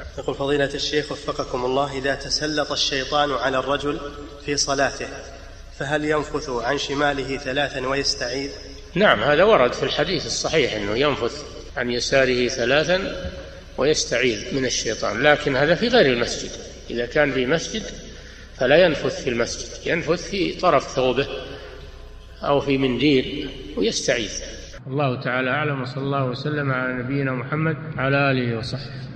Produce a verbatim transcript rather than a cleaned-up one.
يقول فضيلة الشيخ وفقكم الله، إذا تسلط الشيطان على الرجل في صلاته فهل ينفث عن شماله ثلاثا ويستعيذ؟ نعم، هذا ورد في الحديث الصحيح أنه ينفث عن يساره ثلاثا ويستعيذ من الشيطان، لكن هذا في غير المسجد. إذا كان في مسجد فلا ينفث في المسجد، ينفث في طرف ثوبه أو في منديل ويستعيذ. الله تعالى أعلم، وصلى الله وسلم على نبينا محمد على آله وصحبه.